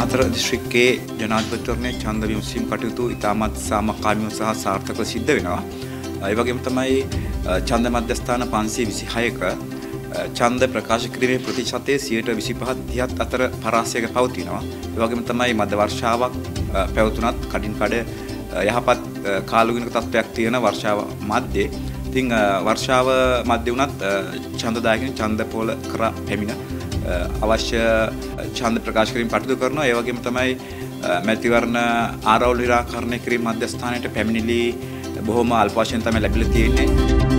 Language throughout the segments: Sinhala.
හතර දිස්ත්‍රික්කයේ ජනාධිපතිවරණයේ ඡන්ද විමසීම් කටයුතු ඉතාමත් සාමකාමීව සහ සාර්ථකව සිද්ධ වෙනවා. ඒ වගේම තමයි ඡන්ද මධ්‍යස්ථාන 526ක ඡන්ද ප්‍රකාශ කිරීමේ ප්‍රතිශතය 25% අතර පරාසයක පවතිනවා. ඒ වගේම තමයි මද වර්ෂාවක් පැවතුනත් කඩින් කඩ යහපත් කාලුගුණක තත්ත්වයක් තියෙන වර්ෂාව මැද්දේ. ඉතින් වර්ෂාව මැද්දේ වුණත් ඡන්දදායකින් ඡන්ද පොළ කරා පැමිණ අවශ්‍ය ඡන්ද ප්‍රකාශ කිරීම කටයුතු කරනවා. ඒ වගේම තමයි මැතිවරණ ආරවුල් निराකරණය කිරීම මධ්‍යස්ථානයට පැමිණිලි බොහොම අල්ප වශයෙන් තමයි ලැබිලා තියෙන්නේ.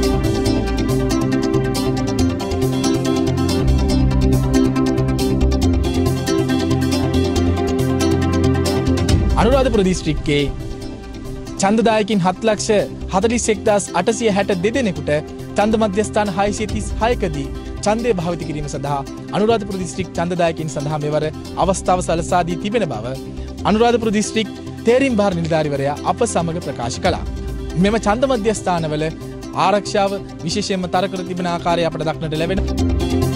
අනුරාධපුර දිස්ත්‍රික්කයේ ඡන්දදායකින් 7,41,862 දෙනෙකුට ඡන්ද මධ්‍යස්ථාන 636කදී ඡන්දය භාවිත කිරීම සඳහා අනුරාධපුර දිස්ත්‍රික් ඡන්දදායකින් සඳහා මෙවර අවස්ථාව සලසා දී තිබෙන බව අනුරාධපුර දිස්ත්‍රික් තේරීම් භාර නිලධාරිවරයා අප සමග ප්‍රකාශ කළා. මෙම ඡන්ද මධ්‍යස්ථානවල ආරක්ෂාව විශේෂයෙන්ම තර කර තිබෙන ආකාරය අපට දක්නට ලැබෙනවා.